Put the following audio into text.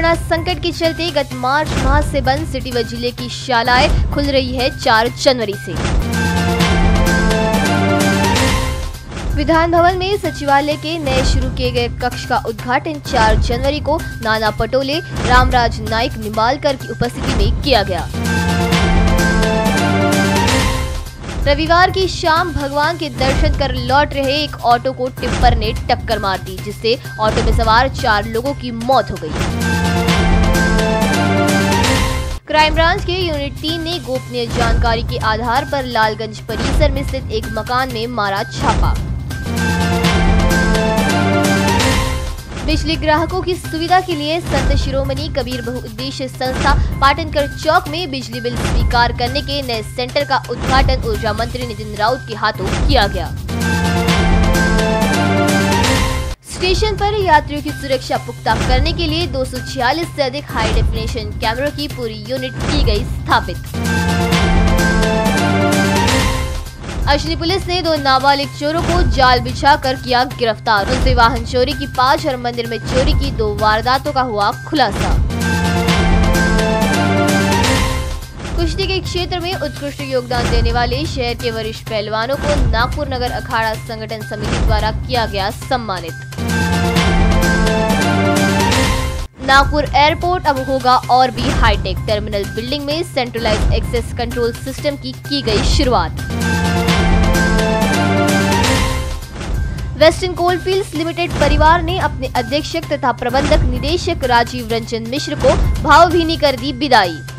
Corona संकट के चलते गत मार्च माह से बंद सिटी व जिले की शालाएं खुल रही है 4 जनवरी से। विधान भवन में सचिवालय के नए शुरू किए गए कक्ष का उद्घाटन 4 जनवरी को नाना पटोले, रामराज नाइक निम्बालकर की उपस्थिति में किया गया। रविवार की शाम भगवान के दर्शन कर लौट रहे एक ऑटो को टिप्पर ने टक्कर मार दी, जिससे ऑटो में सवार 4 लोगों की मौत हो गई। क्राइम ब्रांच के यूनिट 3 ने गोपनीय जानकारी के आधार पर लालगंज परिसर में स्थित एक मकान में मारा छापा। बिजली ग्राहकों की सुविधा के लिए संत शिरोमणि कबीर बहुउद्देश्य संस्था पाटनकर चौक में बिजली बिल स्वीकार करने के नए सेंटर का उद्घाटन ऊर्जा मंत्री नितिन राउत के हाथों किया गया। स्टेशन पर यात्रियों की सुरक्षा पुख्ता करने के लिए 246 से अधिक हाई डेफिनेशन कैमरों की पूरी यूनिट की गई स्थापित। अजनी पुलिस ने 2 नाबालिग चोरों को जाल बिछाकर किया गिरफ्तार। उनसे वाहन चोरी की 5 और मंदिर में चोरी की 2 वारदातों का हुआ खुलासा। कुश्ती के क्षेत्र में उत्कृष्ट योगदान देने वाले शहर के वरिष्ठ पहलवानों को नागपुर नगर अखाड़ा संगठन समिति द्वारा किया गया सम्मानित। नागपुर एयरपोर्ट अब होगा और भी हाईटेक। टर्मिनल बिल्डिंग में सेंट्रलाइज्ड एक्सेस कंट्रोल सिस्टम की गई शुरुआत। वेस्टर्न कोलफील्ड्स लिमिटेड परिवार ने अपने अध्यक्ष तथा प्रबंधक निदेशक राजीव रंजन मिश्र को भावभीनी कर दी विदाई।